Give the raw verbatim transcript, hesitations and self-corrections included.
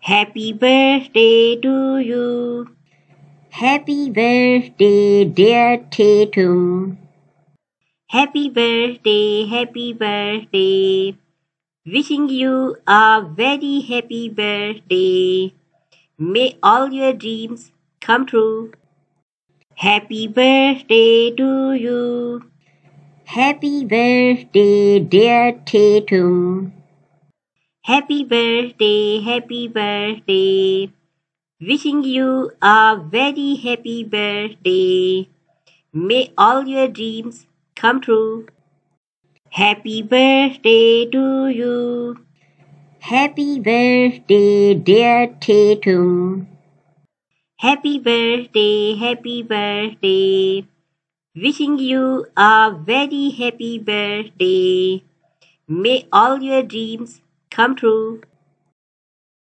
Happy birthday to you. Happy birthday, dear Tatum. Happy birthday, happy birthday. Wishing you a very happy birthday. May all your dreams come true. Happy birthday to you. Happy birthday, dear Tatum. Happy birthday, happy birthday. Wishing you a very happy birthday. May all your dreams come true. Happy birthday to you. Happy birthday, dear Tatum. Happy birthday, happy birthday. Wishing you a very happy birthday. May all your dreams come true.